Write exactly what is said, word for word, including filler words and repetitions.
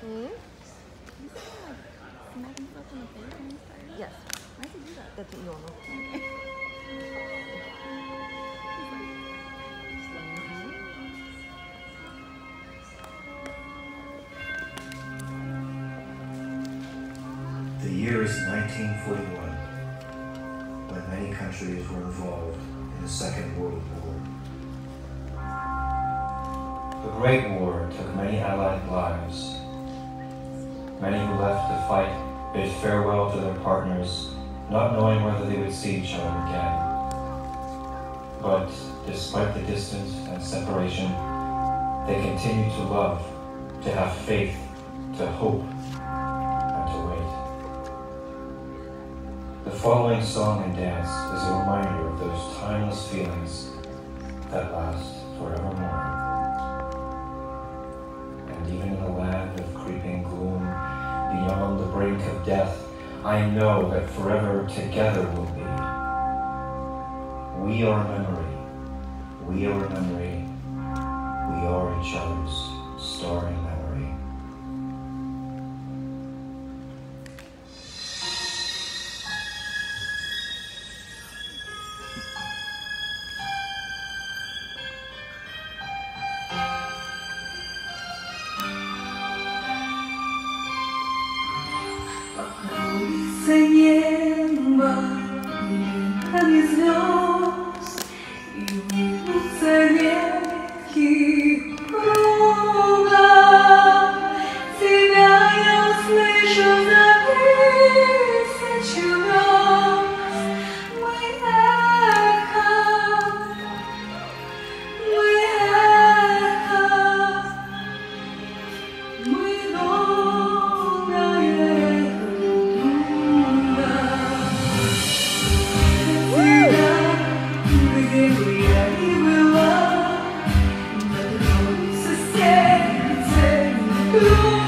Hmm? You see him like smack himself in the face when he started? Yes. Why does he do that? That's normal. Okay. The year is nineteen forty-one, when many countries were involved in the Second World War. The Great War took many Allied lives. Many who left the fight bid farewell to their partners, not knowing whether they would see each other again. But despite the distance and separation, they continued to love, to have faith, to hope, and to wait. The following song and dance is a reminder of those timeless feelings that last forevermore. And even in a land of creeping gloom, beyond the brink of death, I know that forever together we'll be. We are a memory, we are a memory, we are each other's starry memory. Ooh.